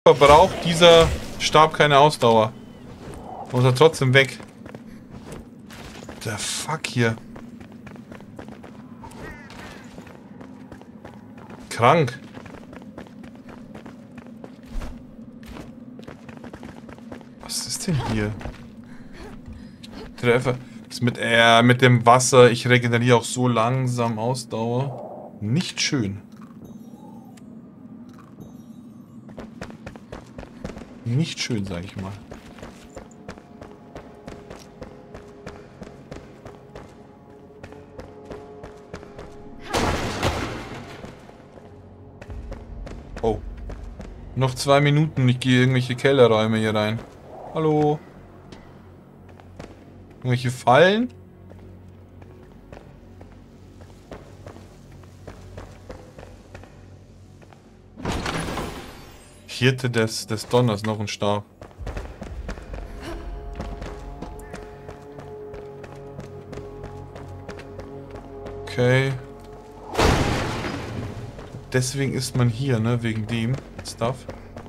Verbraucht dieser Stab keine Ausdauer. Muss er trotzdem weg. Der Fuck hier. Krank. Was ist denn hier? Treffer. Das mit dem Wasser. Ich regeneriere auch so langsam Ausdauer. Nicht schön. Nicht schön, sage ich mal. Oh. Noch 2 Minuten, ich gehe irgendwelche Kellerräume hier rein. Hallo? Irgendwelche Fallen? Hirte des Donners, noch ein Stab. Okay. Deswegen ist man hier, ne? Wegen dem Stuff.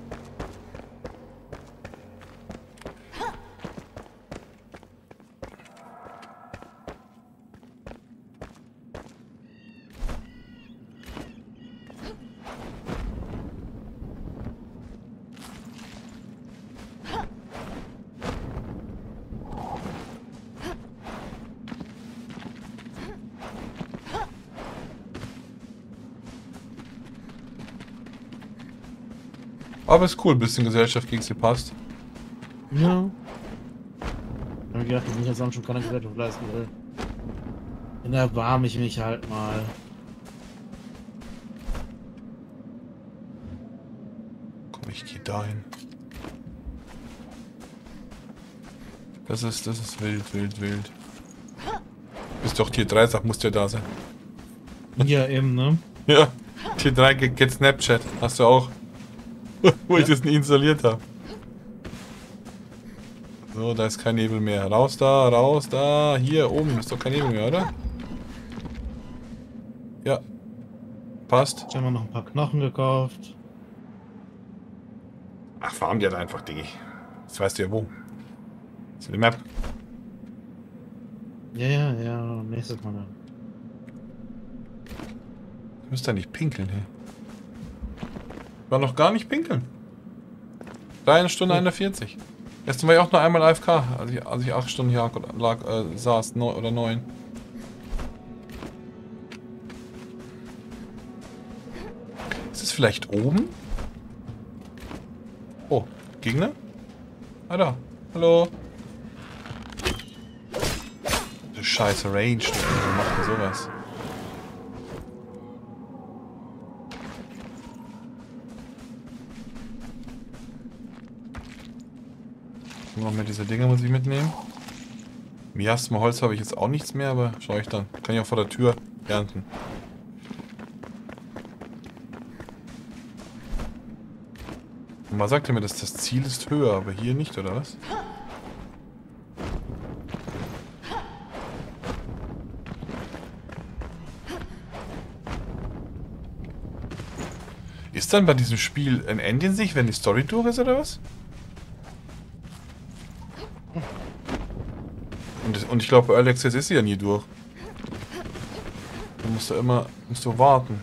Aber ist cool, ein bisschen Gesellschaft gegen sie passt. Ja. Ich hab gedacht, ich bin jetzt auch schon keine Gesellschaft leisten will. Dann erbarme ich mich halt mal. Komm, ich geh dahin. Das ist wild. Bist doch Tier 3, sag, musst ja da sein. Ja, eben, ne? Ja, Tier 3 geht Snapchat. Hast du auch. Wo ich das nie installiert habe. So, da ist kein Nebel mehr. Raus da. Hier oben ist doch kein Nebel mehr, oder? Ja. Passt. Jetzt haben wir noch ein paar Knochen gekauft. Ach, farm die halt einfach, Diggi. Das weißt du ja wo. Das ist die Map. Ja, nächstes Mal dann. Du musst da nicht pinkeln, hey. War noch gar nicht pinkeln. 1 Stunde 41. Gestern war ich auch nur einmal AFK, als ich 8 Stunden hier saß, oder 9. Ist es vielleicht oben? Oh, Gegner? Ah, da. Hallo. Du scheiße Range. Wie macht man sowas? Noch mehr diese Dinger muss ich mitnehmen. Miasma Holz habe ich jetzt auch nichts mehr, aber schaue ich dann. Kann ich auch vor der Tür ernten. Und man sagte mir, dass das Ziel ist höher, aber hier nicht, oder was? Ist dann bei diesem Spiel ein Ende in sich, wenn die Story durch ist, oder was? Und ich glaube, bei Early Access ist sie ja nie durch. Du musst da immer warten.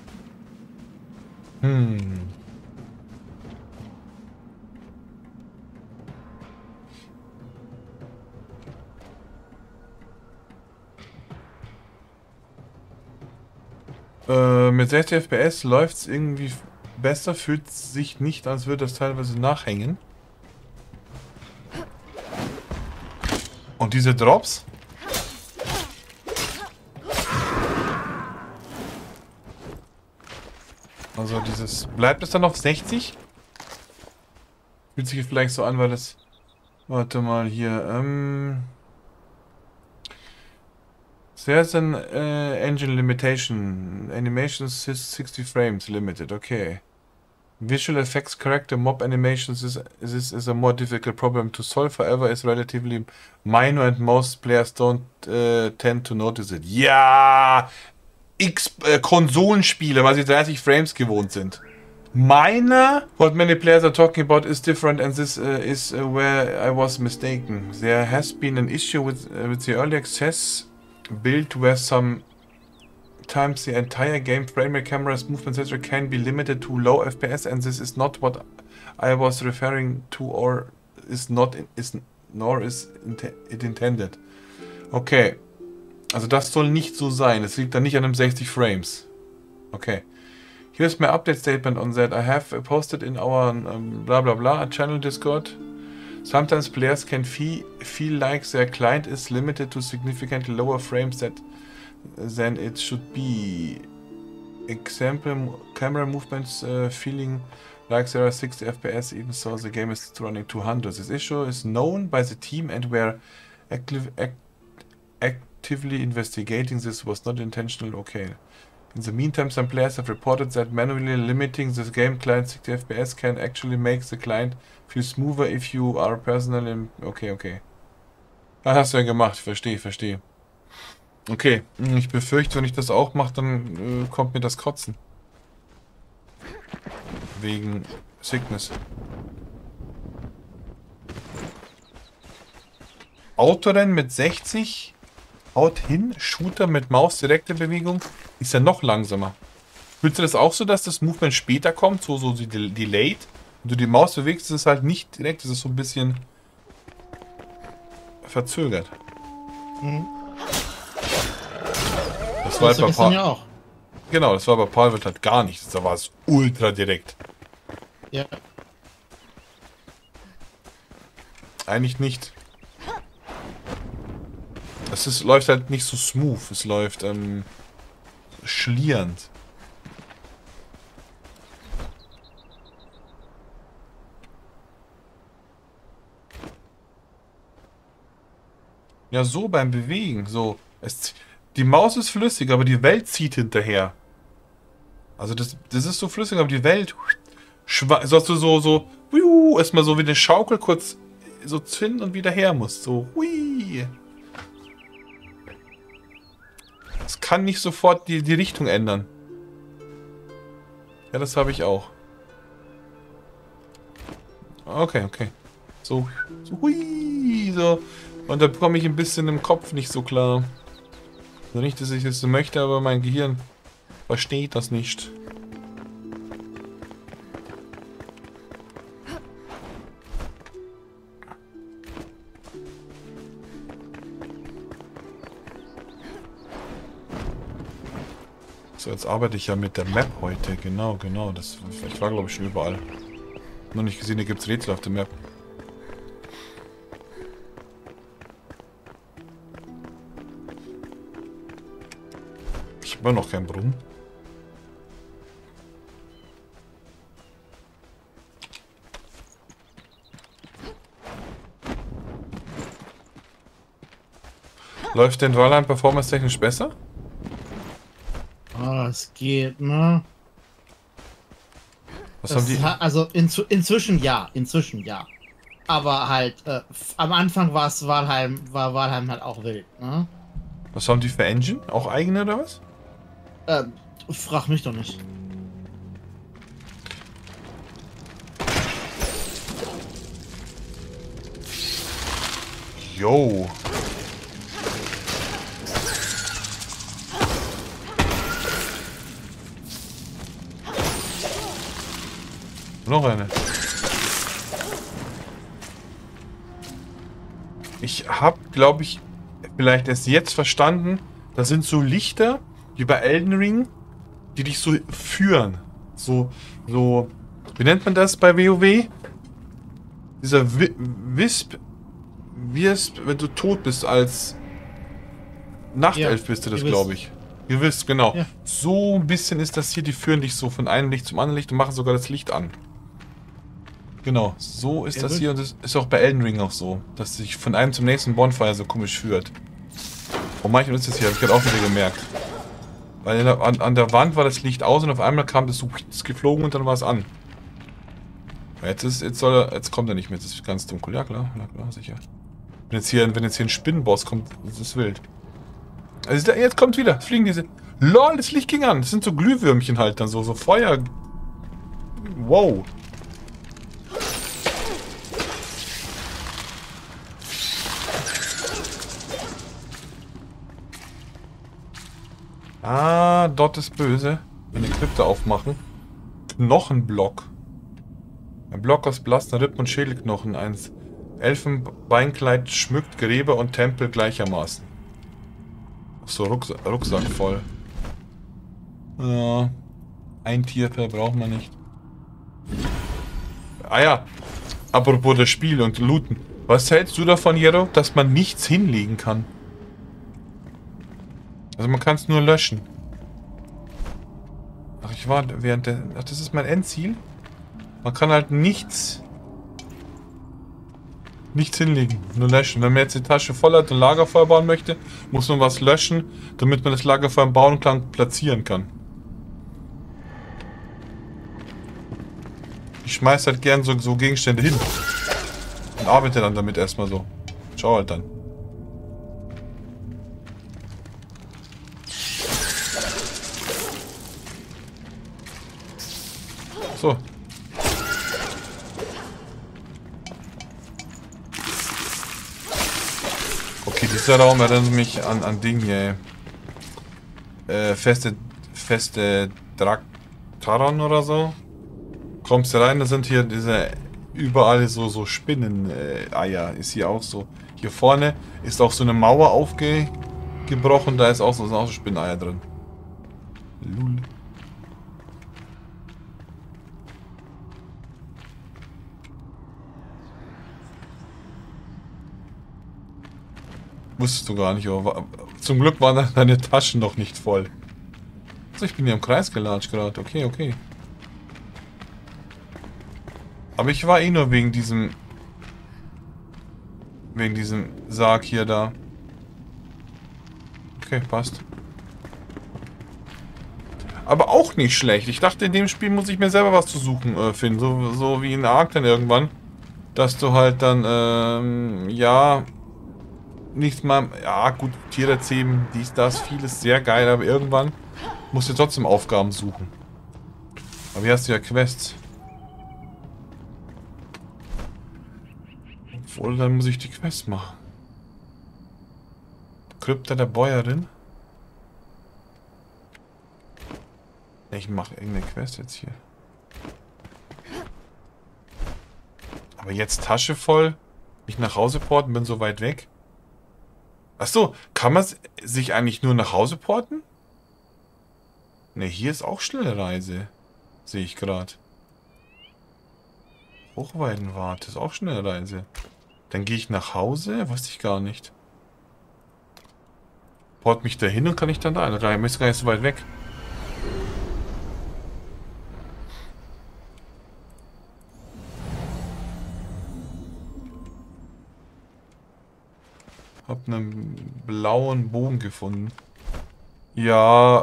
Mit 60 FPS läuft es irgendwie besser, fühlt sich nicht, als würde das teilweise nachhängen. Und diese Drops? Also dieses... Bleibt es dann auf 60? Fühlt sich vielleicht so an, weil es... Warte mal hier, There's an engine limitation. Animation 60 frames limited, okay. Visual effects character mob animations is a more difficult problem to solve, however is relatively minor and most players don't tend to notice it. Ja! Konsolenspiele, weil sie 30 Frames gewohnt sind. Minor, what many players are talking about is different, and this is where I was mistaken. There has been an issue with the early access build where sometimes the entire game frame rate, cameras, movement, etc. can be limited to low FPS, and this is not what I was referring to, or is not nor is it intended. Okay, also das soll nicht so sein. Es liegt dann nicht an einem 60 Frames. Okay. Here's my update statement on that. I have posted in our blah blah blah channel Discord. Sometimes players can feel like their client is limited to significantly lower frames than it should be. Example, camera movements feeling like there are 60 FPS even so the game is running 200. This issue is known by the team and we're actively investigating. This was not intentional. Okay. In the meantime, some players have reported that manually limiting the game client 60 FPS can actually make the client feel smoother if you are personally... Okay, okay. Das hast du ja gemacht. Verstehe, verstehe. Okay, ich befürchte, wenn ich das auch mache, dann kommt mir das Kotzen. Wegen Sickness. Autorennen mit 60... Haut hin, Shooter mit Maus, direkte Bewegung, ist ja noch langsamer. Fühlst du das auch so, dass das Movement später kommt, so delayed? Wenn du die Maus bewegst, ist es halt nicht direkt, es ist so ein bisschen verzögert. Mhm. Das war halt bei ja auch. Genau, das war bei Palworld halt gar nicht. Da war es ultra direkt. Ja. Eigentlich nicht. Es läuft halt nicht so smooth, es läuft schlierend. Ja, so beim Bewegen, so. Die Maus ist flüssig, aber die Welt zieht hinterher. Also das ist so flüssig, aber die Welt... So hast du so erstmal so wie eine Schaukel kurz so ziehen und wieder her musst. So, hui. Es kann nicht sofort die Richtung ändern. Ja, das habe ich auch. Okay, okay. So hui, so. Und da bekomme ich ein bisschen im Kopf nicht so klar. Also nicht, dass ich es so möchte, aber mein Gehirn versteht das nicht. So, jetzt arbeite ich ja mit der Map heute. Genau, genau. Ich war, glaube ich, schon überall. Noch nicht gesehen, hier gibt es Rätsel auf der Map. Ich habe noch keinen Brunnen. Läuft denn Valheim performance-technisch besser? Ah, es geht, ne? Was haben die? Also inzwischen ja. Aber halt, am Anfang war Valheim halt auch wild, ne? Was haben die für Engine? Auch eigene oder was? Frag mich doch nicht. Yo. Noch eine. Ich habe, glaube ich, vielleicht erst jetzt verstanden, das sind so Lichter, wie bei Elden Ring, die dich so führen. So, wie nennt man das bei WoW? Dieser Wisp, wenn du tot bist als Nachtelf, bist du das, glaube ich. Ihr wisst, genau. Ja. So ein bisschen ist das hier, die führen dich so von einem Licht zum anderen Licht und machen sogar das Licht an. Genau, so ist das hier und das ist auch bei Elden Ring auch so, dass sich von einem zum nächsten Bonfire so komisch führt. Oh, manchmal ist das hier, habe ich gerade auch wieder gemerkt. Weil an der Wand war das Licht aus und auf einmal kam das so geflogen und dann war es an. Jetzt kommt er nicht mehr, jetzt ist es ganz dunkel. Ja klar, sicher. Wenn jetzt hier ein Spinnenboss kommt, ist es wild. Also jetzt kommt wieder, fliegen diese... LOL, das Licht ging an. Das sind so Glühwürmchen halt dann so Feuer... Wow. Ah, dort ist böse. Eine Krypte aufmachen. Knochenblock. Ein Block aus blassen Rippen und Schädelknochen. Ein Elfenbeinkleid schmückt Gräber und Tempel gleichermaßen. So, Rucksack voll. Ja. Ein Tierfell braucht man nicht. Ah ja. Apropos das Spiel und Looten. Was hältst du davon, Jero, dass man nichts hinlegen kann? Also man kann es nur löschen. Ach, ich war während der... Ach, das ist mein Endziel? Man kann halt nichts hinlegen, nur löschen. Wenn man jetzt die Tasche voll hat und Lagerfeuer bauen möchte, muss man was löschen, damit man das Lagerfeuer im Bauenklang platzieren kann. Ich schmeiß halt gern so Gegenstände hin. Und arbeite dann damit erstmal so. Schau halt dann. So. Okay, dieser Raum erinnert mich an Ding hier. Feste Draktaron oder so. Kommst du rein, da sind hier diese überall so Spinnen-Eier. Ist hier auch so. Hier vorne ist auch so eine Mauer aufgebrochen, da ist auch so Spinneneier drin. Lul. Wusstest du gar nicht, aber zum Glück waren deine Taschen noch nicht voll. Also ich bin hier im Kreis gelatscht gerade. Okay, okay. Aber ich war eh nur wegen diesem Sarg hier da. Okay, passt. Aber auch nicht schlecht. Ich dachte, in dem Spiel muss ich mir selber was zu suchen finden. So wie in Ark dann irgendwann. Dass du halt dann, ja... Nichts mal... Ja, gut, Tiere zähmen, dies, das, vieles sehr geil. Aber irgendwann musst du trotzdem Aufgaben suchen. Aber hier hast du ja Quests. Obwohl, dann muss ich die Quest machen. Krypta der Bäuerin. Ich mache irgendeine Quest jetzt hier. Aber jetzt Tasche voll. Mich nach Hause porten, bin so weit weg. Achso, kann man sich eigentlich nur nach Hause porten? Ne, hier ist auch Schnellreise. Sehe ich gerade. Hochweidenwart ist auch Schnellreise. Dann gehe ich nach Hause? Wusste ich gar nicht. Port mich dahin und kann ich dann da rein. Ist gar nicht so weit weg. Hab einen blauen Bogen gefunden. Ja.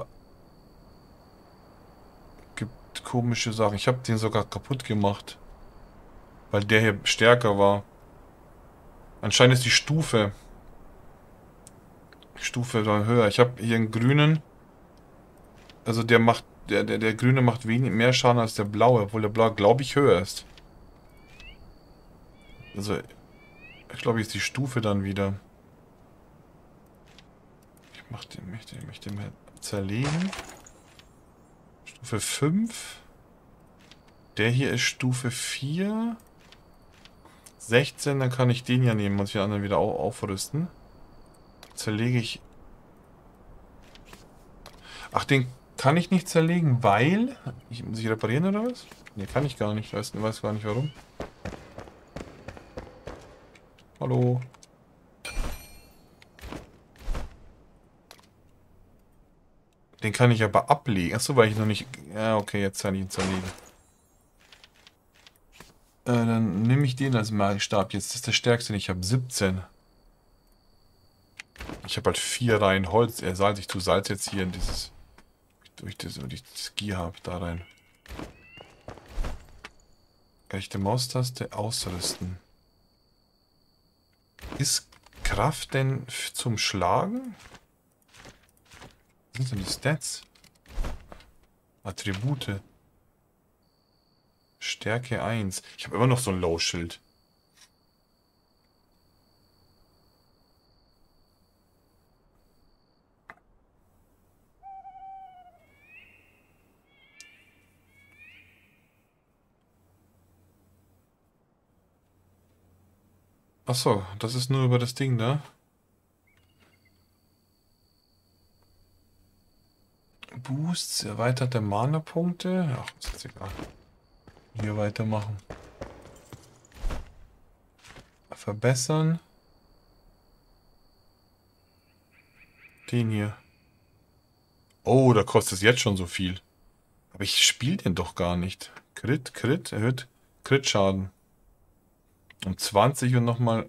Gibt komische Sachen. Ich habe den sogar kaputt gemacht. Weil der hier stärker war. Anscheinend ist die Stufe dann höher. Ich habe hier einen grünen. Also der macht. Der grüne macht mehr Schaden als der blaue, obwohl der blaue, glaube ich, höher ist. Also, ich glaube, ist die Stufe dann wieder. Ich möchte mal zerlegen. Stufe 5. Der hier ist Stufe 4. 16, dann kann ich den ja nehmen und die anderen wieder aufrüsten. Zerlege ich. Ach, den kann ich nicht zerlegen, weil... muss ich reparieren oder was? Ne, kann ich gar nicht. Weiß gar nicht warum. Hallo. Den kann ich aber ablegen. Achso, weil ich noch nicht... Ja, okay, jetzt kann ich ihn zerlegen. Dann nehme ich den als Magiestab jetzt. Das ist der stärkste. Ich habe 17. Ich habe halt 4 Reihen Holz. Salz. Ich tue Salz jetzt hier in dieses... Durch das Ski habe da rein. Rechte Maustaste ausrüsten. Ist Kraft denn zum Schlagen? Was sind denn die Stats? Attribute. Stärke 1. Ich habe immer noch so ein Low-Schild. Achso, das ist nur über das Ding da. Boosts, erweiterte Mana-Punkte. Ach, ist jetzt egal. Hier weitermachen. Verbessern. Den hier. Oh, da kostet es jetzt schon so viel. Aber ich spiele den doch gar nicht. Crit, erhöht Crit-Schaden. Um 20 und nochmal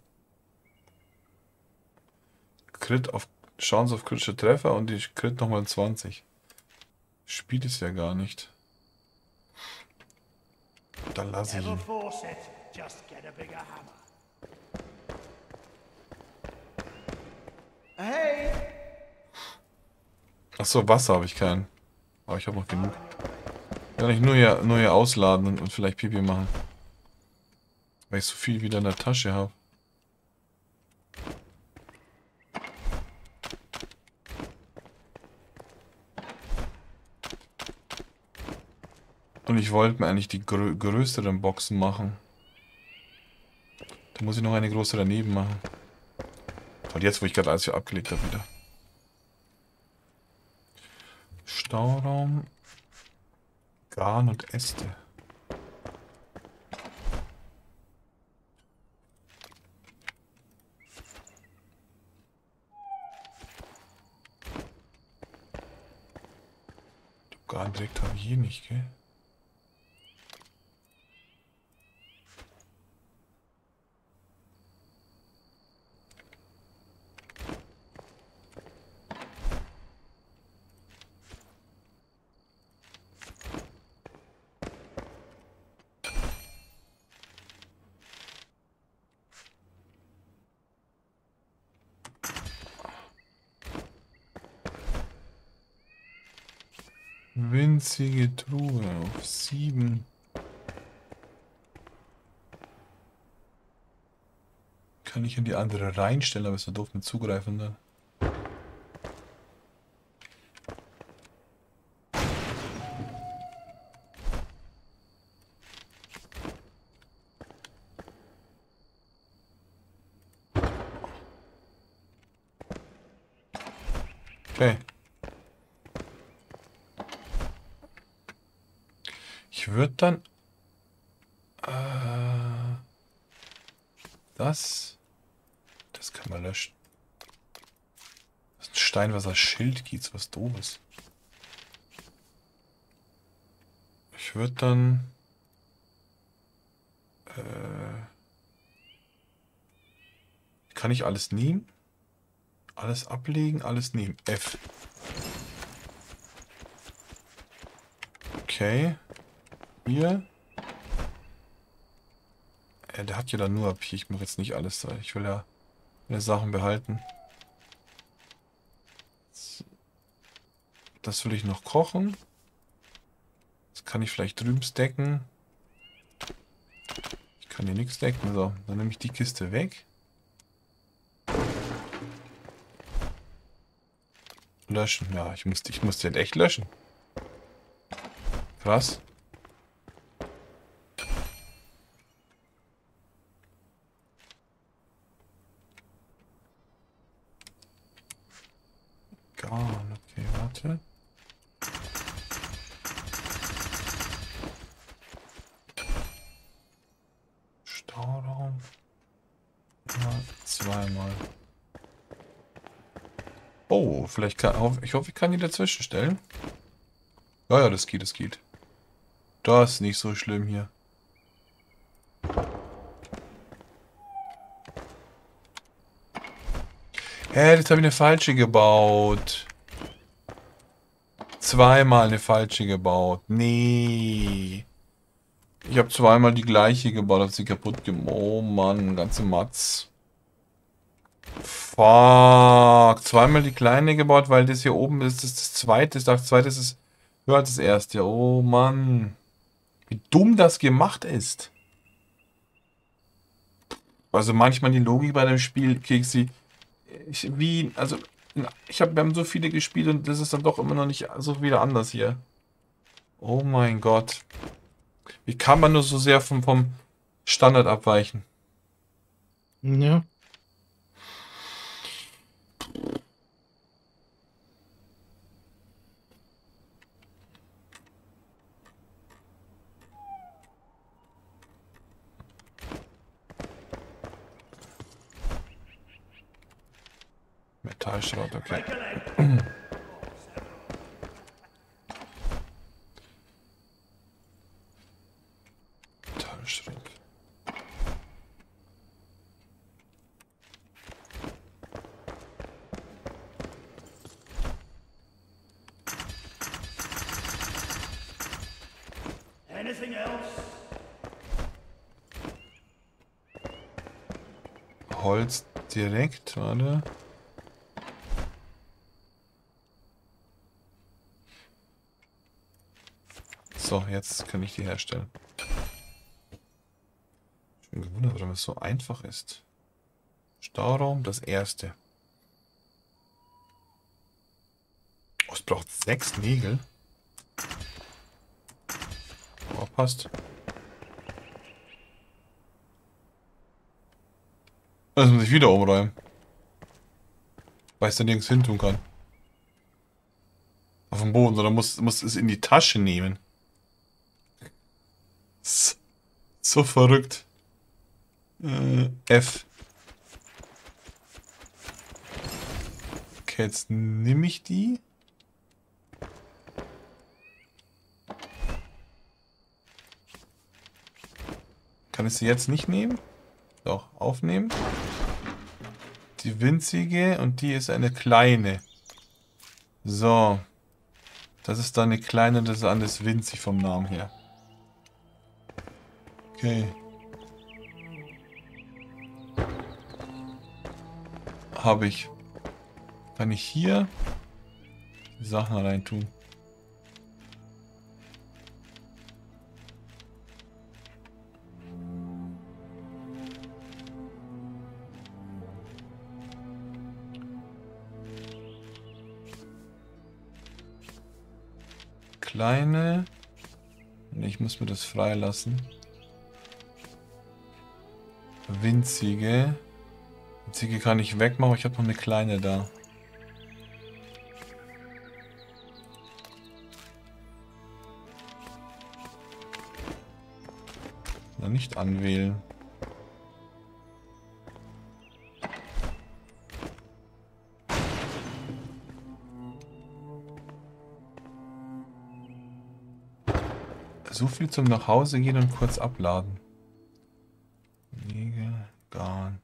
Crit auf Chance auf kritische Treffer und die Crit nochmal 20. Spielt es ja gar nicht. Dann lasse ich ihn. Achso, Wasser habe ich keinen. Aber ich habe noch genug. Kann ich nur hier ausladen und vielleicht Pipi machen. Weil ich so viel wieder in der Tasche habe. Und ich wollte mir eigentlich die größeren Boxen machen. Da muss ich noch eine große daneben machen. Und jetzt, wo ich gerade alles hier abgelegt habe wieder. Stauraum. Garn und Äste. Garn direkt habe ich hier nicht, gell? Winzige Truhe auf 7. Kann ich in die andere reinstellen, aber ist ja doof mit Zugreifen dann. Okay. Ich würde dann das kann man löschen. Das ist ein Steinwasser-Schild, geht's was doofes. Ich würde dann kann ich alles nehmen? Alles ablegen, alles nehmen. F. Okay. Hier. Der hat ja dann nur ab hier. Ich mache jetzt nicht alles da. Ich will ja meine Sachen behalten. Das will ich noch kochen. Das kann ich vielleicht drüben stacken. Ich kann hier nichts stacken. So, dann nehme ich die Kiste weg. Löschen. Ja, ich muss den echt löschen. Krass. Garn, okay, warte. Stauraum. Ja, zweimal. Oh, vielleicht kann... Ich hoffe, ich kann die dazwischen stellen. Ja, ja, das geht, das geht. Das ist nicht so schlimm hier. Hä, jetzt habe ich eine falsche gebaut. Zweimal eine falsche gebaut. Nee. Ich habe zweimal die gleiche gebaut, hat sie kaputt gemacht. Oh Mann, ganze Matz. Fuck. Zweimal die kleine gebaut, weil das hier oben ist, das zweite. Ich dachte, das zweite ist höher als das erste. Oh Mann. Wie dumm das gemacht ist. Also manchmal die Logik bei dem Spiel, Keksi, wir haben so viele gespielt und das ist dann doch immer noch nicht so wieder anders hier. Oh mein Gott. Wie kann man nur so sehr vom Standard abweichen? Ja. Metallschrott, okay. Metallschrott. Anything else? Holz direkt, warte. So, jetzt kann ich die herstellen. Ich bin gewundert, warum es so einfach ist. Stauraum, das erste. Oh, es braucht 6 Nägel. Oh, passt. Das muss ich wieder umräumen. Weil ich da nirgends hin tun kann. Auf dem Boden, oder muss es in die Tasche nehmen. So verrückt. F. Okay, jetzt nehme ich die. Kann ich sie jetzt nicht nehmen? Doch, aufnehmen. Die winzige und die ist eine kleine. So. Das ist dann eine kleine, das ist alles winzig vom Namen her. Okay. Habe ich. Kann ich hier die Sachen rein tun? Kleine. Ich muss mir das freilassen. Winzige. Winzige kann ich wegmachen, aber ich habe noch eine kleine da. Na, nicht anwählen. So viel zum Nachhause gehen und kurz abladen. Nägel, Garn.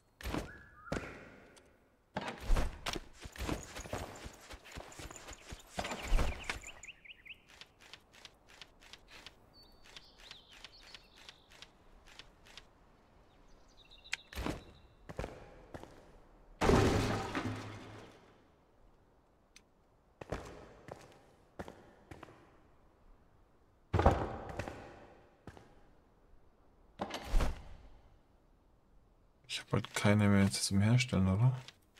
Ich habe halt keine mehr jetzt zum Herstellen, oder?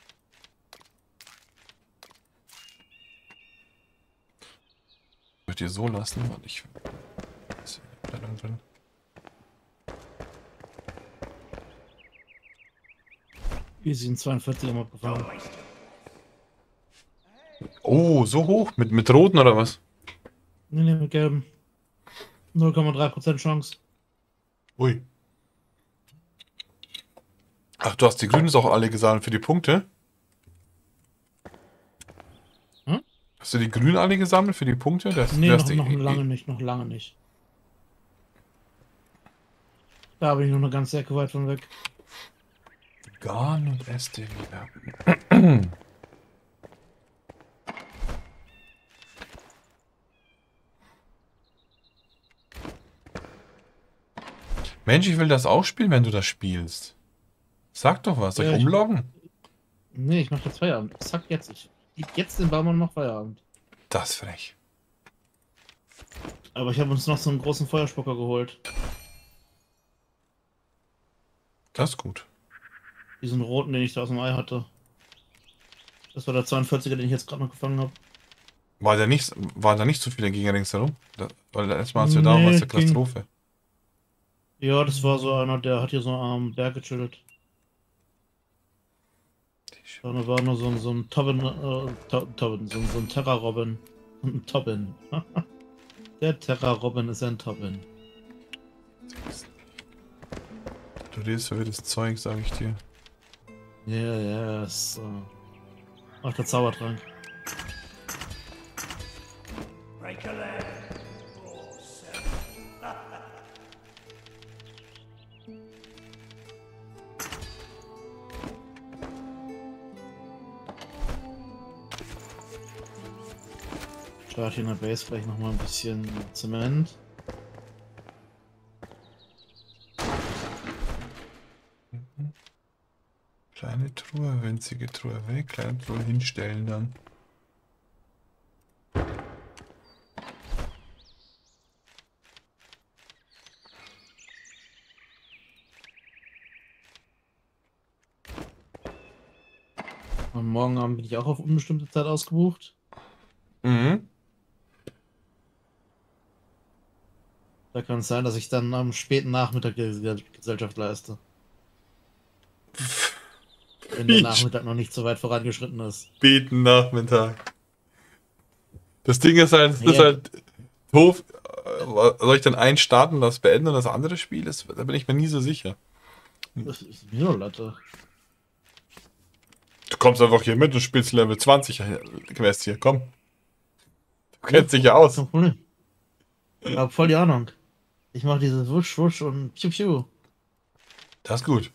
Ich würde dir so lassen, weil ich... Ist hier eine Kleidung drin? Wir sind 42 Mal gefahren. Oh, so hoch? Mit roten oder was? Nee, mit gelben. 0,3% Chance. Ui. Ach, du hast die Grünen auch alle gesammelt für die Punkte? Hm? Hast du die Grünen alle gesammelt für die Punkte? Nee, noch lange nicht, noch lange nicht. Da bin ich noch eine ganze Ecke weit von weg. Garn und Äste wieder. Mensch, ich will das auch spielen, wenn du das spielst. Sag doch was, soll ich umloggen? Nee, ich mach jetzt Feierabend. Zack, jetzt. Ich jetzt den Baum und mach Feierabend. Das ist frech. Aber ich habe uns noch so einen großen Feuerspucker geholt. Das ist gut. Diesen roten, den ich da aus dem Ei hatte. Das war der 42er, den ich jetzt gerade noch gefangen habe. War da nicht so viele Gegner ringsherum? Weil letztes Mal, als wir da waren, war es Nee, eine ging. Katastrophe. Ja, das war so einer, der hat hier so am Berg gechillt. Da war nur so ein Tobben, Tobben, so ein Terra-Robin. Ein Tobben. Der Terra-Robin ist ein Tobben. Du redest so wie das Zeug, sag ich dir. Ja, ja, ist. Ach, der Zaubertrank. Break a leg. Start hier in der Base vielleicht nochmal ein bisschen Zement. Kleine Truhe, winzige Truhe weg, kleine Truhe hinstellen dann. Und morgen Abend bin ich auch auf unbestimmte Zeit ausgebucht. Mhm. Da kann es sein, dass ich dann am späten Nachmittag die Gesellschaft leiste. Wenn der Nachmittag noch nicht so weit vorangeschritten ist. Späten Nachmittag. Das Ding ist halt, das ist Ja, halt doof. Soll ich dann einen starten und das beenden und das andere Spiel? Da bin ich mir nie so sicher. das ist mir nur Latte. Du kommst einfach hier mit und spielst Level 20 Quest hier, komm. Du kennst dich ja aus. Kein Problem. Ich hab voll die Ahnung. Ich mache dieses Wusch, Wusch und Piu Piu. Das ist gut.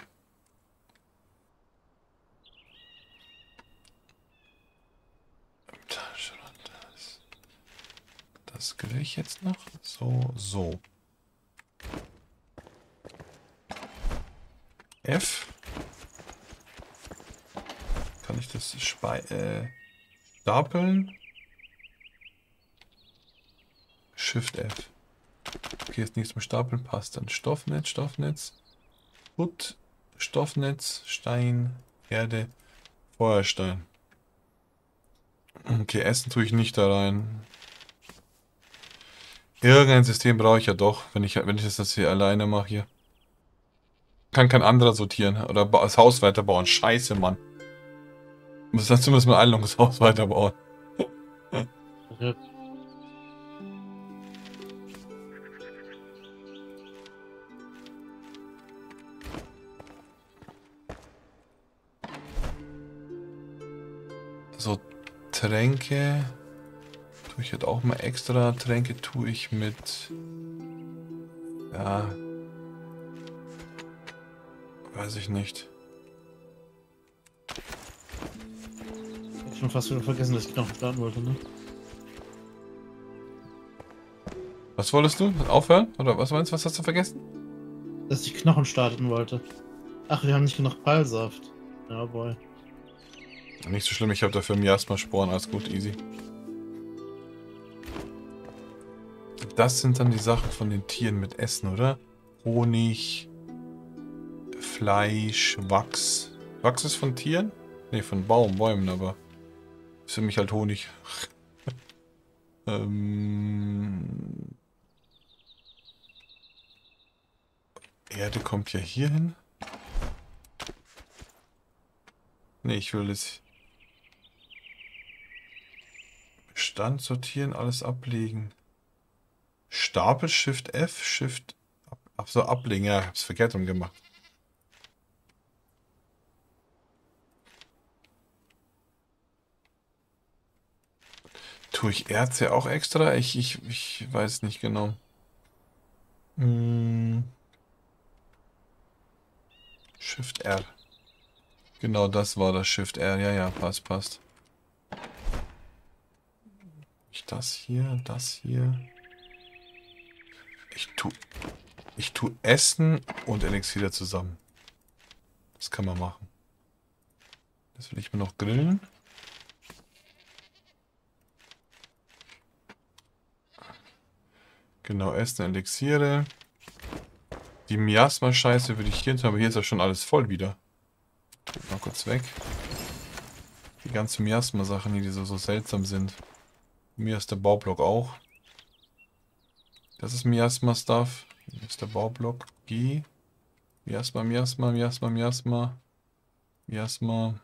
Das will ich jetzt noch. So. F. Kann ich das stapeln? Shift F. Okay, jetzt nichts mehr stapeln, passt dann. Stoffnetz. Gut. Stoffnetz, Stein, Erde, Feuerstein. Okay, Essen tue ich nicht da rein. Irgendein System brauche ich ja doch, wenn ich das hier alleine mache hier. Kann kein anderer sortieren oder das Haus weiterbauen. Scheiße, Mann. Muss dazu müssen wir ein Eilungshaus weiterbauen. Ja. So, Tränke. Tue ich halt auch mal extra. Tränke tue ich mit. Ja. Weiß ich nicht. Ich hab schon fast wieder vergessen, dass ich Knochen starten wollte, ne? Was wolltest du? Aufhören? Oder was meinst du? Was hast du vergessen? Dass ich Knochen starten wollte. Ach, wir haben nicht genug Peilsaft. Ja, boy. Nicht so schlimm, ich habe dafür Miasma-Sporen. Alles gut, easy. Das sind dann die Sachen von den Tieren mit Essen, oder? Honig, Fleisch, Wachs. Wachs ist von Tieren? Ne, von Bäumen, aber ist für mich halt Honig. Erde kommt ja hier hin. Ne, ich will das Bestand sortieren, alles ablegen. Stapel, Shift F, Shift so ablegen. Ja, ich hab's verkehrt rum gemacht. Tue ich Erze auch extra? Ich weiß nicht genau. Shift R. Genau, das war das Shift R. Ja, ja, passt. Das hier, das hier. Ich tue Essen und Elixier zusammen. Das kann man machen. Das will ich mir noch grillen. Genau, Essen, Elixiere. Die Miasma-Scheiße würde ich hier tun, aber hier ist ja schon alles voll wieder. Mal kurz weg. Die ganzen Miasma-Sachen hier, die so seltsam sind. Mir ist der Baublock auch. Das ist Miasma-Stuff. Hier ist der Baublock. G. Miasma, Miasma, Miasma, Miasma. Miasma.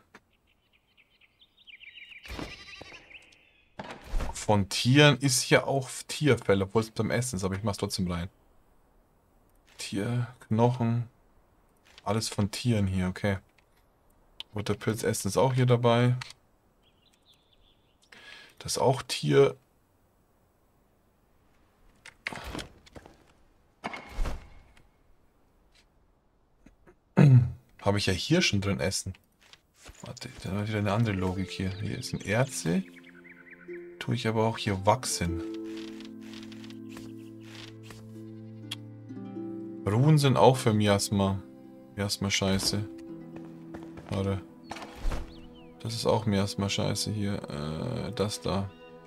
Von Tieren ist hier auch Tierfell, obwohl es beim Essen ist, aber ich mach's trotzdem rein. Tier, Knochen. Alles von Tieren hier, okay. Butterpilz Essen ist auch hier dabei. Das ist auch Tier. Habe ich ja hier schon drin Essen. Warte, dann habe ich wieder eine andere Logik hier. Hier sind Erze. Tue ich aber auch hier Wachs hin. Ruhen sind auch für Miasma. Miasma-Scheiße. Warte. Das ist auch Miasma-Scheiße hier. Das da.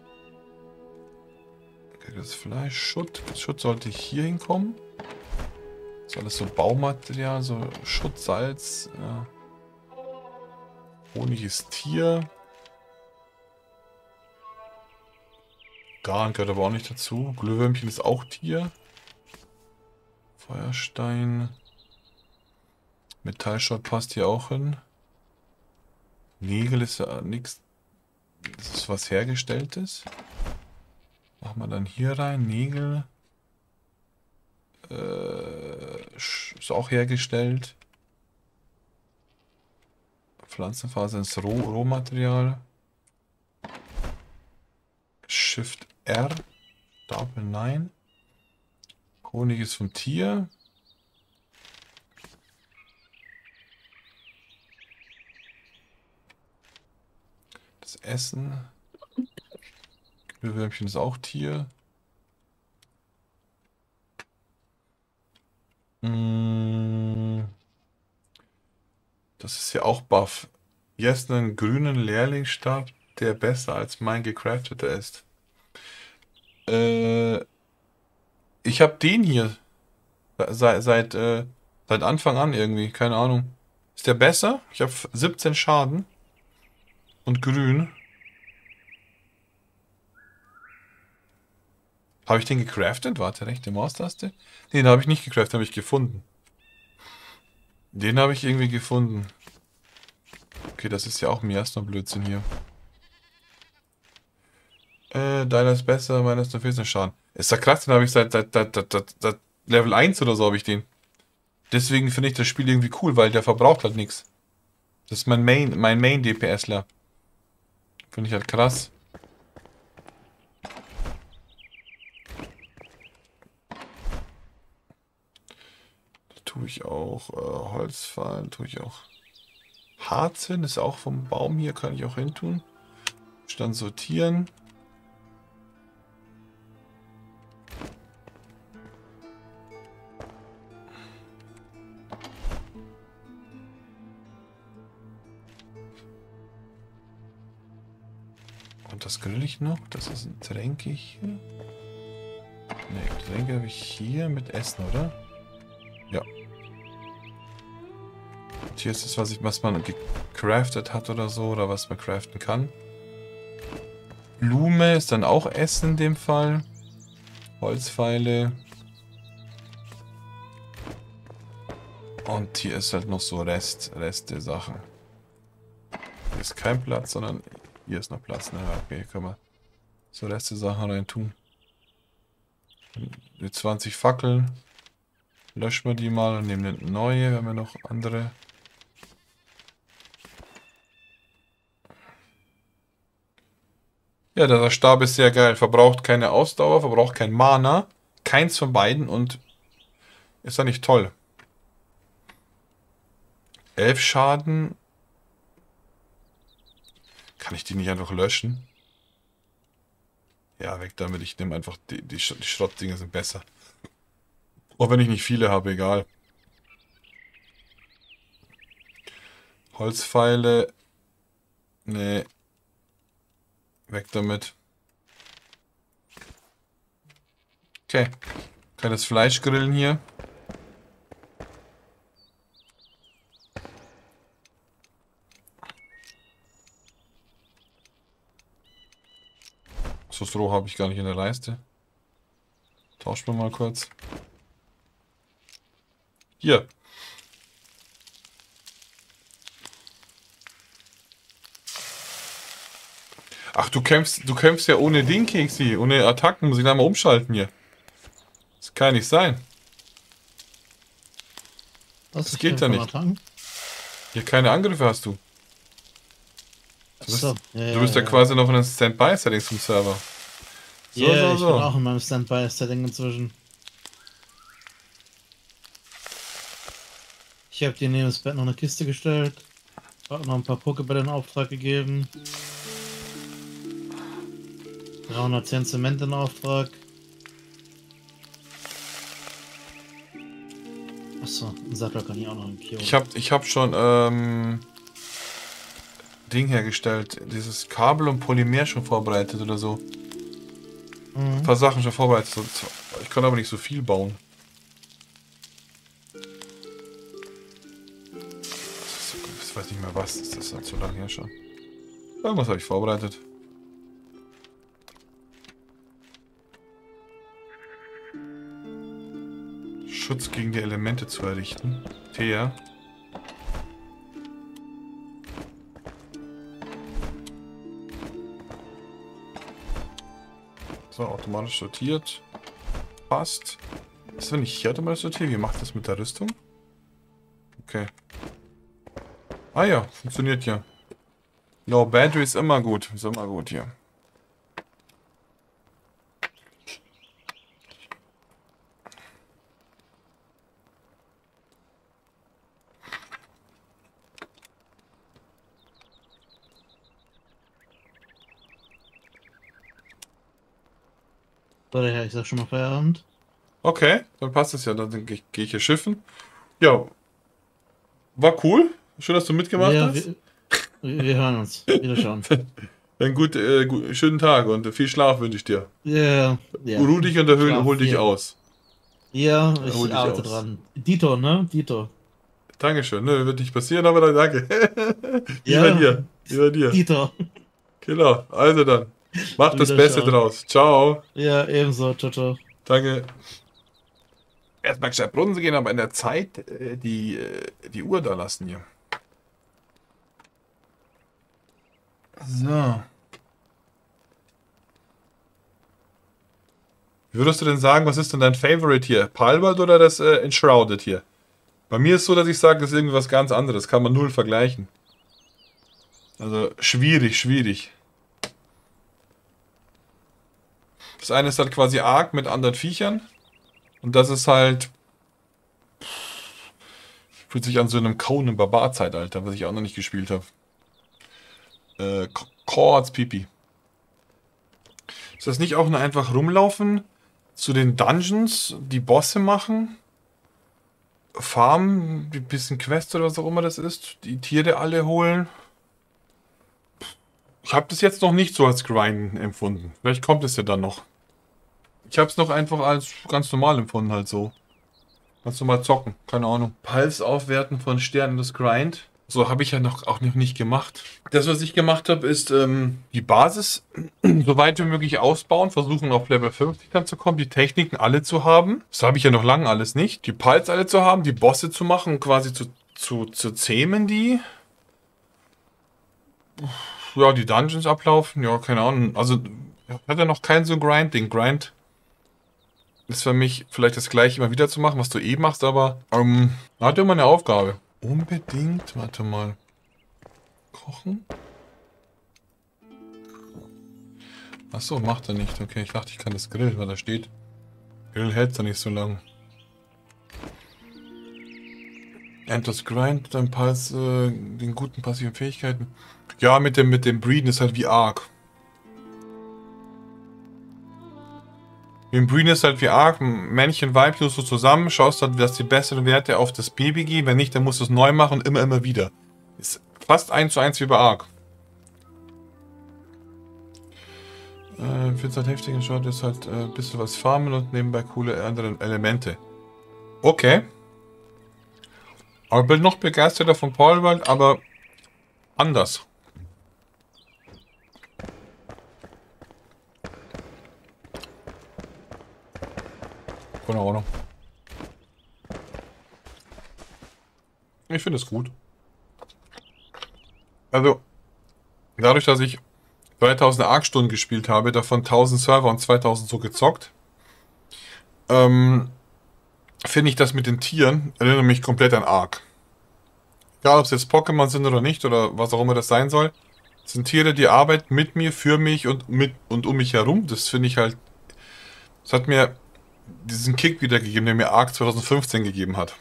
Okay, das Fleisch. Schutt. Schutt sollte hier hinkommen. Das ist alles so Baumaterial, so Schutt, Salz. Ja. Honig ist Tier. Garn gehört aber auch nicht dazu. Glühwürmchen ist auch Tier. Feuerstein. Metallschrott passt hier auch hin. Nägel ist ja nichts. Das ist was Hergestelltes. Machen wir dann hier rein. Nägel. Ist auch hergestellt. Pflanzenfaser ist Rohmaterial. Shift R. Double 9. Honig ist vom Tier. Das Essen. Glühwürmchen ist auch Tier. Das ist ja auch Buff. Jetzt einen grünen Lehrlingsstab, der besser als mein gecrafteter ist. Ich habe den hier seit Anfang an irgendwie, keine Ahnung. Ist der besser? Ich habe 17 Schaden und grün. Habe ich den gecraftet? Warte, rechte Maustaste? Nee, den habe ich nicht gecraftet, habe ich gefunden. Den habe ich irgendwie gefunden. Okay, das ist ja auch Miasma-Blödsinn hier. Deiner ist besser, meiner ist nur 14 Schaden. Ist ja krass, den habe ich seit Level 1 oder so habe ich den. Deswegen finde ich das Spiel irgendwie cool, weil der verbraucht halt nichts. Das ist mein Main-DPSler. Finde ich halt krass. Da tue ich auch Holzfallen, tue ich auch Harz hin, ist auch vom Baum hier, kann ich auch hin tun. Stand sortieren. Und das grill ich noch. Das ist ein Tränke hier. Ne, Tränke habe ich hier mit Essen, oder? Ja. Und hier ist das, was man gecraftet hat oder so, oder was man craften kann. Blume ist dann auch Essen in dem Fall. Holzpfeile. Und hier ist halt noch so Reste Sachen. Hier ist kein Platz, sondern hier ist noch Platz. Na, okay, hier können wir so Reste Sachen rein tun. Die 20 Fackeln. Löschen wir die mal und nehmen eine neue. Wir haben ja noch andere. Ja, der Stab ist sehr geil. Verbraucht keine Ausdauer, verbraucht kein Mana. Keins von beiden und ist ja nicht toll. 11 Schaden. Kann ich die nicht einfach löschen? Ja, weg damit. Ich nehme einfach die Schrottdinger sind besser. Auch wenn ich nicht viele habe, egal. Holzpfeile. Nee. Weg damit. Okay. Kann das Fleisch grillen hier. So, Stroh habe ich gar nicht in der Leiste. Tauschen wir mal kurz. Hier. Ach, du kämpfst ja ohne Ding, Keksi. Ohne Attacken. Muss ich da mal umschalten hier. Das kann nicht sein. Das geht ja nicht. Hier keine Angriffe hast du. Du bist ja quasi noch in den Standby-Settings vom Server. So, ja, ich bin auch in meinem Standby-Setting inzwischen. Ich habe dir neben das Bett noch eine Kiste gestellt. Hab noch ein paar Pokébälle in Auftrag gegeben. 310 Zement in Auftrag. Achso, einen Sattel kann ich auch noch im Kio. Ich hab schon Ding hergestellt. Dieses Kabel und Polymer schon vorbereitet oder so. Ein paar Sachen schon vorbereitet. Ich kann aber nicht so viel bauen. Ich weiß nicht mehr was. Das ist halt so lange her schon. Irgendwas habe ich vorbereitet. Schutz gegen die Elemente zu errichten. Thea. So, automatisch sortiert. Passt. Was, wenn ich hier automatisch sortiere? Wie macht das mit der Rüstung? Okay. Ah ja, funktioniert ja. Low Battery ist immer gut. Ist immer gut hier. So, ich sag schon mal Feierabend. Okay, dann passt es ja. Dann gehe ich hier schiffen. Ja. War cool. Schön, dass du mitgemacht hast. Wir hören uns. Wiederschauen. Einen schönen Tag und viel Schlaf wünsche ich dir. Ja. Ruh dich und hol dich aus. Ja, ich arbeite dran. Dito, ne? Dito. Dankeschön. Nö, wird nicht passieren, aber dann danke. Wie bei dir. Wie bei dir. Dito. Genau, also dann. Macht das Beste draus. Ciao. Ja, ebenso. Ciao, ciao. Danke. Erstmal gescheit Brunnen gehen, aber in der Zeit die Uhr da lassen hier. So. Wie würdest du denn sagen, was ist denn dein Favorite hier? Palworld oder das Enshrouded hier? Bei mir ist es so, dass ich sage, das ist irgendwas ganz anderes. Kann man null vergleichen. Also schwierig. Das eine ist halt quasi Ark mit anderen Viechern. Und das ist halt... Fühlt sich an so einem Conan Barbar-Zeitalter, was ich auch noch nicht gespielt habe. Chords Pipi. Ist das nicht auch nur einfach rumlaufen, zu den Dungeons, die Bosse machen, farmen, ein bisschen Quest oder was auch immer das ist, die Tiere alle holen? Ich habe das jetzt noch nicht so als Grinden empfunden. Vielleicht kommt es ja dann noch. Ich habe es noch einfach als ganz normal empfunden, halt so. Ganz normal zocken, keine Ahnung. Puls aufwerten von Sternen, das Grind. So habe ich ja auch noch nicht gemacht. Das, was ich gemacht habe, ist die Basis so weit wie möglich ausbauen, versuchen auf Level 50 dann zu kommen, die Techniken alle zu haben. Das habe ich ja noch lange alles nicht. Die Pulse alle zu haben, die Bosse zu machen, quasi zu zähmen die. Ja, die Dungeons ablaufen, ja, keine Ahnung. Also, hat ja noch kein so Grind-Ding. Grind ist für mich vielleicht das gleiche immer wieder zu machen, was du eh machst, aber hat immer eine Aufgabe. Unbedingt, warte mal. Kochen? Achso, macht er nicht. Okay, ich dachte, ich kann das grillen, weil da steht. Grill hält da nicht so lang. Endless Grind, dein Pass, den guten passiven Fähigkeiten. Ja, mit dem Breeden ist halt wie Ark. Mit dem Breeden ist halt wie Ark. Männchen, Weibchen tust du zusammen, schaust dann, dass die besseren Werte auf das Baby gehen. Wenn nicht, dann musst du es neu machen und immer wieder. Ist fast 1:1 wie bei Ark. Für halt heftigen Shot ist halt ein bisschen was farmen und nebenbei coole andere Elemente. Okay. Aber bin noch begeisterter von Palworld, aber anders. Keine Ahnung. Ich finde es gut. Also, dadurch, dass ich 3000 Arc-Stunden gespielt habe, davon 1000 Server und 2000 so gezockt, finde ich das mit den Tieren, erinnert mich komplett an Ark. Egal, ob es jetzt Pokémon sind oder nicht, oder was auch immer das sein soll. Das sind Tiere, die arbeiten mit mir, für mich und um mich herum. Das finde ich halt. Das hat mir diesen Kick wiedergegeben, der mir Ark 2015 gegeben hat.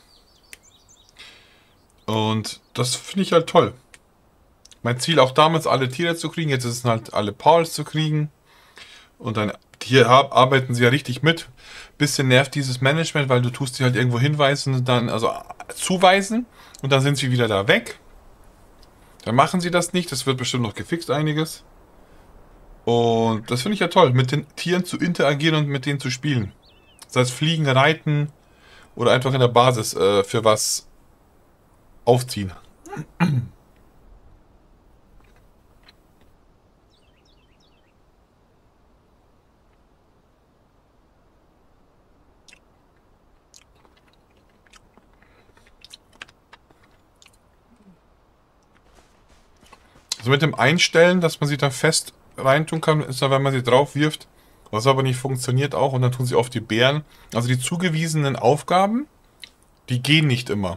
Und das finde ich halt toll. Mein Ziel auch damals, alle Tiere zu kriegen. Jetzt ist es halt, alle Pauls zu kriegen. Und dann hier arbeiten sie ja richtig mit. Bisschen nervt dieses Management, weil du tust sie halt irgendwo hinweisen und dann, also zuweisen. Und dann sind sie wieder da weg. Dann machen sie das nicht. Das wird bestimmt noch gefixt, einiges. Und das finde ich ja toll, mit den Tieren zu interagieren und mit denen zu spielen. Das heißt, fliegen, reiten oder einfach in der Basis für was aufziehen. Also mit dem Einstellen, dass man sie da fest reintun kann, ist da, wenn man sie drauf wirft, was aber nicht funktioniert auch, und dann tun sie oft die Bären. Also die zugewiesenen Aufgaben, die gehen nicht immer.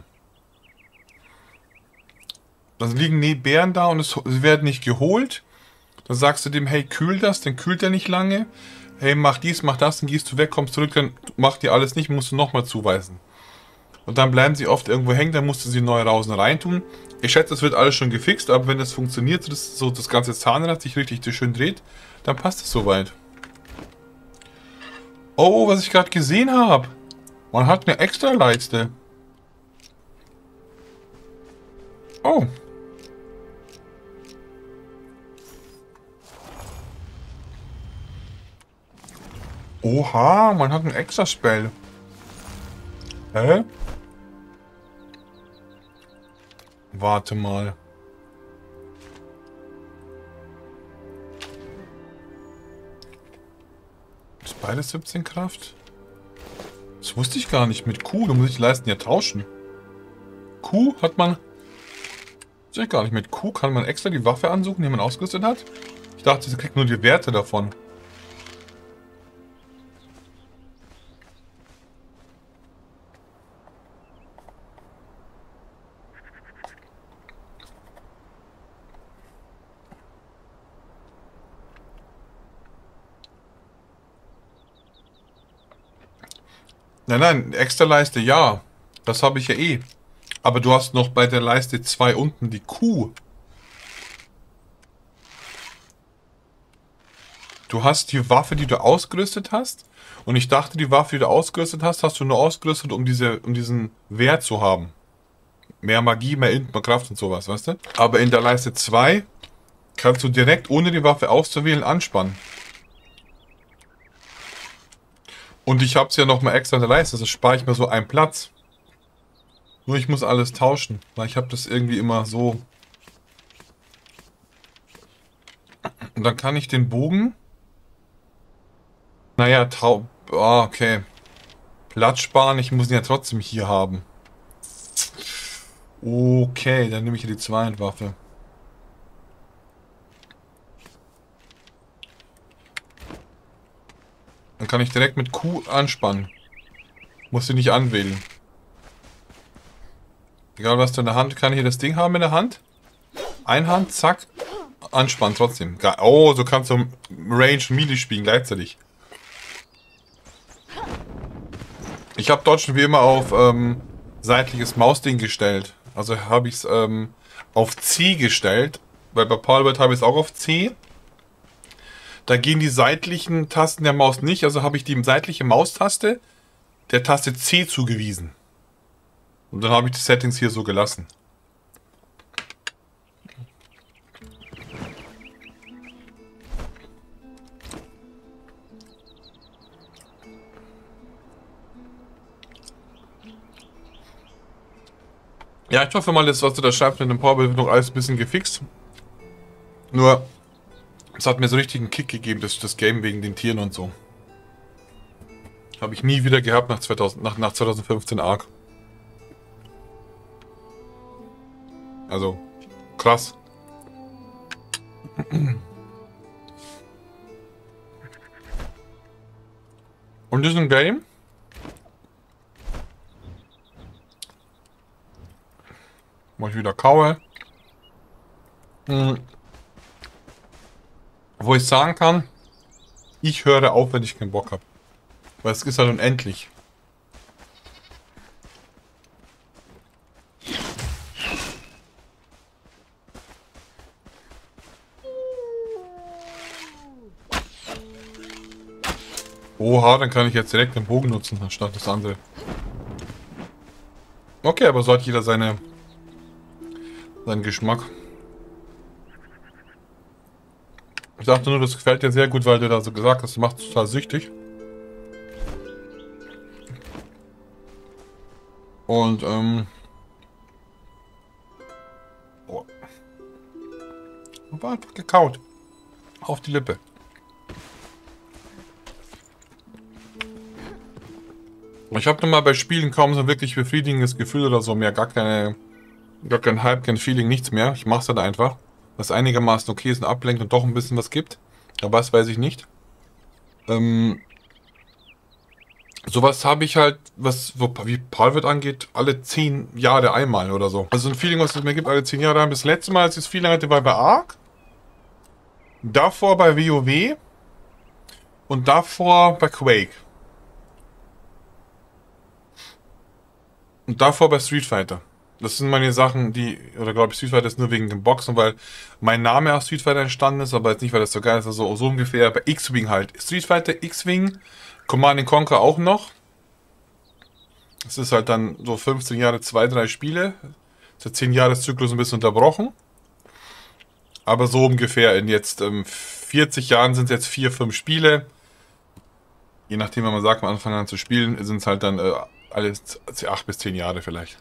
Dann liegen Bären da und sie werden nicht geholt. Dann sagst du dem, hey, kühl das, dann kühlt er nicht lange. Hey, mach dies, mach das, dann gehst du weg, kommst zurück, dann macht dir alles nicht, musst du nochmal zuweisen. Und dann bleiben sie oft irgendwo hängen, dann musst du sie neu raus und reintun. Ich schätze, das wird alles schon gefixt, aber wenn das funktioniert, so das ganze Zahnrad sich richtig schön dreht, dann passt es soweit. Oh, was ich gerade gesehen habe. Man hat eine extra Leiste. Oh. Oha, man hat ein extra Spell. Hä? Warte mal. Ist beides 17 Kraft? Das wusste ich gar nicht. Mit Q, da muss ich die Leisten ja tauschen. Q hat man... Wusste ich gar nicht. Mit Q kann man extra die Waffe ansuchen, die man ausgerüstet hat. Ich dachte, sie kriegt nur die Werte davon. Nein, nein, extra Leiste, ja. Das habe ich ja eh. Aber du hast noch bei der Leiste 2 unten die Q. Du hast die Waffe, die du ausgerüstet hast. Und ich dachte, die Waffe, die du ausgerüstet hast, hast du nur ausgerüstet, um diesen Wert zu haben. Mehr Magie, mehr Int, mehr Kraft und sowas, weißt du? Aber in der Leiste 2 kannst du direkt, ohne die Waffe auszuwählen, anspannen. Und ich habe es ja nochmal extra in der Leiste, also spare ich mir so einen Platz. Nur ich muss alles tauschen, weil ich habe das irgendwie immer so. Und dann kann ich den Bogen... Naja, okay. Platz sparen, ich muss ihn ja trotzdem hier haben. Okay, dann nehme ich hier die Zweihandwaffe. Dann kann ich direkt mit Q anspannen. Muss sie nicht anwählen. Egal was du in der Hand, kann ich hier das Ding haben in der Hand. Einhand, zack, anspannen trotzdem. Oh, so kannst du Range und Melee spielen gleichzeitig. Ich habe Dodgen wie immer auf seitliches Mausding gestellt. Also habe ich es auf C gestellt. Weil bei Palworld habe ich es auch auf C. Da gehen die seitlichen Tasten der Maus nicht. Also habe ich die seitliche Maustaste der Taste C zugewiesen. Und dann habe ich die Settings hier so gelassen. Ja, ich hoffe mal, das, was du da schreibst mit dem Powerbuild, wird noch alles ein bisschen gefixt. Nur, es hat mir so richtig einen Kick gegeben, das Game wegen den Tieren und so. Habe ich nie wieder gehabt nach 2015 Arc. Also, krass. Und das ist ein Game, wo ich wieder kaue, wo ich sagen kann, ich höre auf, wenn ich keinen Bock habe. Weil es ist halt unendlich. Oha, dann kann ich jetzt direkt den Bogen nutzen, anstatt das andere. Okay, aber so hat jeder seinen Geschmack. Ich dachte nur, das gefällt dir sehr gut, weil du da so gesagt hast, du machst es total süchtig. Und, oh. War einfach gekaut. Auf die Lippe. Ich habe nun mal bei Spielen kaum so ein wirklich befriedigendes Gefühl oder so mehr. Gar kein Hype, kein Feeling, nichts mehr. Ich mach's dann einfach. Was einigermaßen okay ist und ablenkt und doch ein bisschen was gibt. Aber was weiß ich nicht. Sowas habe ich halt, wie Palworld angeht, alle 10 Jahre einmal oder so. Also ein Feeling, was es mir gibt, alle 10 Jahre ein. Das letzte Mal, als ich das Feeling hatte, war bei Ark. Davor bei WoW. Und davor bei Quake. Und davor bei Street Fighter. Das sind meine Sachen, oder glaube ich, Street Fighter ist nur wegen dem Boxen, weil mein Name aus Street Fighter entstanden ist, aber jetzt nicht, weil das so geil ist, also so ungefähr bei X-Wing halt. Street Fighter, X-Wing, Command & Conquer auch noch. Es ist halt dann so 15 Jahre, 2, 3 Spiele. Der 10-Jahres-Zyklus ein bisschen unterbrochen. Aber so ungefähr in jetzt 40 Jahren sind es jetzt 4, 5 Spiele. Je nachdem, wenn man sagt, am Anfang an zu spielen, sind es halt dann alles 8 bis 10 Jahre vielleicht.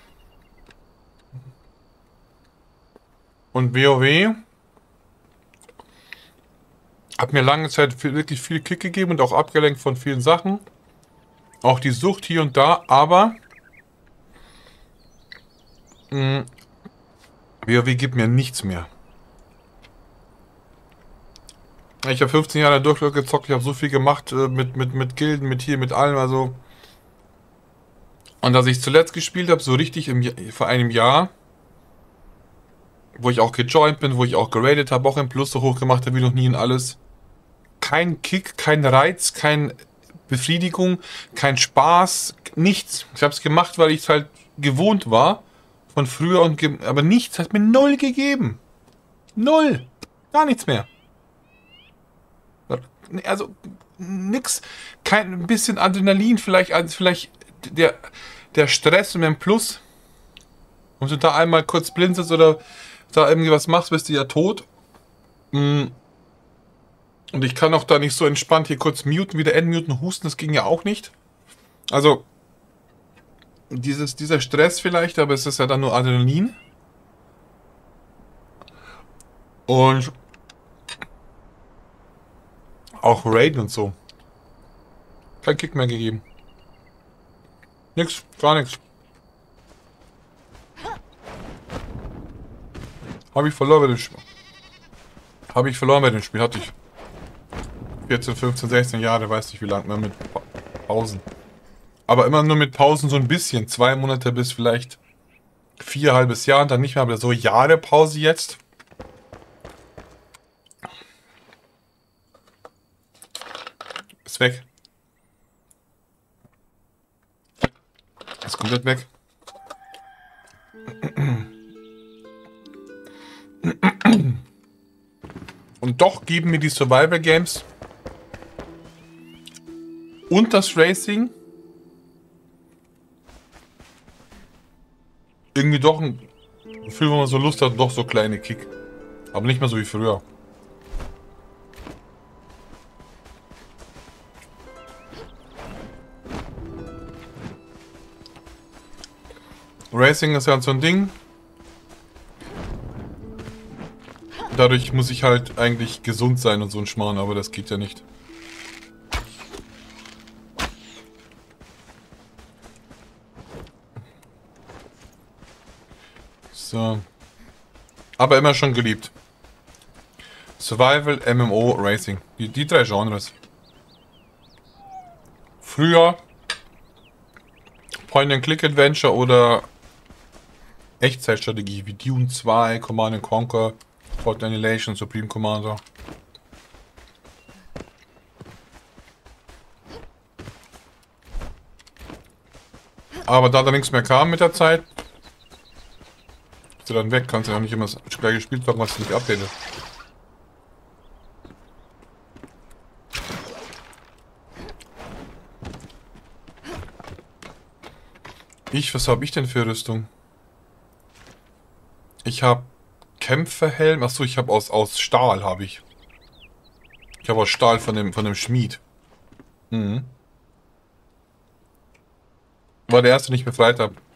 Und WoW hat mir lange Zeit wirklich viel Kick gegeben und auch abgelenkt von vielen Sachen. Auch die Sucht hier und da, aber WoW gibt mir nichts mehr. Ich habe 15 Jahre durchgezockt, ich habe so viel gemacht mit Gilden, mit allem, also. Und als ich zuletzt gespielt habe, so richtig vor einem Jahr, wo ich auch gejoint bin, wo ich auch geradet habe, auch im Plus so hoch gemacht habe wie noch nie und alles. Kein Kick, kein Reiz, keine Befriedigung, kein Spaß, nichts. Ich habe es gemacht, weil ich es halt gewohnt war von früher, aber nichts hat mir 0 gegeben. 0. Gar nichts mehr. Also nix, kein bisschen Adrenalin, vielleicht der Stress mit dem Plus. Und du da einmal kurz blinzelst oder da irgendwie was machst, bist du ja tot. Und ich kann auch da nicht so entspannt hier kurz muten, wieder entmuten, husten, das ging ja auch nicht. Also, dieser Stress vielleicht, aber es ist ja dann nur Adrenalin. Und auch Raiden und so. Kein Kick mehr gegeben. Nix, gar nichts. Habe ich verloren bei dem Spiel. Hatte ich 14, 15, 16 Jahre, weiß nicht wie lange, mit Pausen. Aber immer nur mit Pausen so ein bisschen. 2 Monate bis vielleicht 4 halbes Jahr und dann nicht mehr, aber so Jahre Pause jetzt. Ist weg. Ist komplett weg. Und doch geben mir die Survival Games und das Racing irgendwie doch ein Gefühl, wo man so Lust hat, doch so kleine Kick. Aber nicht mehr so wie früher. Racing ist halt so ein Ding. Dadurch muss ich halt eigentlich gesund sein und so ein Schmarrn, aber das geht ja nicht. So. Aber immer schon geliebt. Survival, MMO, Racing. Die drei Genres. Früher Point-and-Click-Adventure oder Echtzeitstrategie wie Dune 2, Command & Conquer, Fort Annihilation, Supreme Commander. Aber da nichts mehr kam mit der Zeit, ist er dann weg. Kannst du ja nicht immer das gleiche Spiel zocken, was du nicht updatet. Was habe ich denn für Rüstung? Ich habe Kämpferhelm. Achso, ich habe aus Stahl habe ich. Ich habe aus Stahl von dem Schmied. Mhm. War der erste, den ich befreit habe.